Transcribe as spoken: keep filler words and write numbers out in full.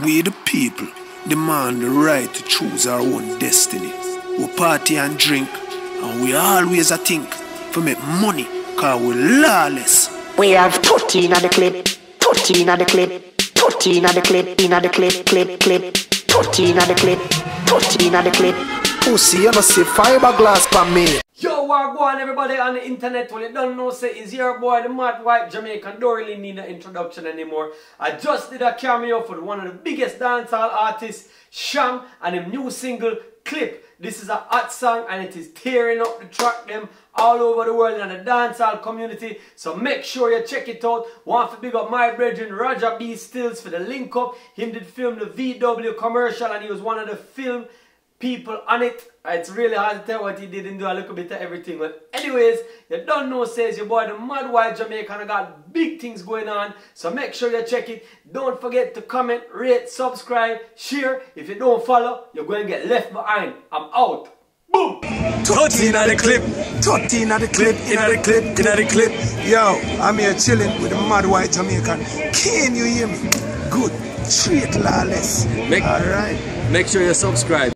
We the people demand the right to choose our own destiny. We party and drink, and we always a think for make money, cause we lawless. We have thirteen at the clip, thirteen at the clip, thirteen at the clip, in at the clip, clip, clip, thirteen at the clip, thirteen at the clip. Pussy, you must say fiberglass for me. Yo, what going on everybody on the internet? Well, you don't know, say, is your boy, the mad white Jamaican. Don't really need an introduction anymore. I just did a cameo for one of the biggest dancehall artists, Sham, and his new single, Clip. This is a hot song and it is tearing up the track them all over the world in the dancehall community. So make sure you check it out. Want to big up my brethren, Roger B. Stills, for the link up. Him did film the V W commercial and he was one of the film people on it. It's really hard to tell what he did and do a little bit of everything. But anyways, you don't know, says your boy the mad white Jamaican. I got big things going on. So make sure you check it. Don't forget to comment, rate, subscribe, share. If you don't follow, you're going to get left behind. I'm out. Boom! thirteen at the clip, thirteen at the clip, in at the clip, in at the clip. Yo, I'm here chilling with the mad white Jamaican. Can you hear me? Good. Treat lawless. Make, All right. Make sure you subscribe.